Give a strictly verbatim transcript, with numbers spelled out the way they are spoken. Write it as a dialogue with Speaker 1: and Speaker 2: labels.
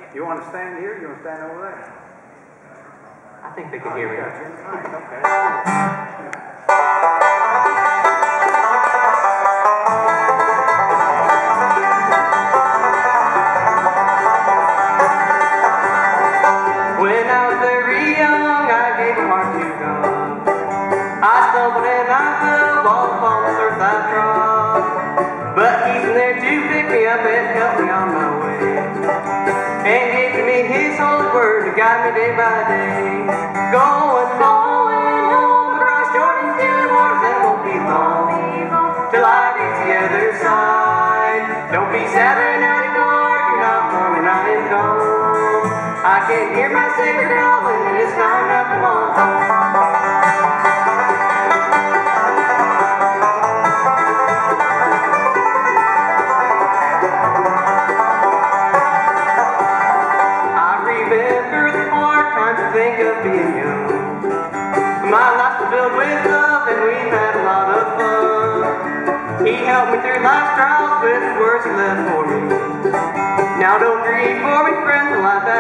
Speaker 1: You want to stand here or you want to stand over there?
Speaker 2: I think they can hear me.
Speaker 1: Okay.
Speaker 2: When I was very young, I gave my heart to God. I stumbled and I fell, all upon the earth I trod. But He's there to pick me up and help me on my way, and gave to me His holy word to guide me day by day. Going, going home across Jordan's dewy waters, and it won't be long till I reach the other side. Don't be sad right now anymore, you're not coming, I am gone. I can hear my Savior calling, and it's time to come on. Think of being young. My life's been filled with love, and we've had a lot of fun. He helped me through life's trials with the words He left for me. Now don't grieve for me, friend, the life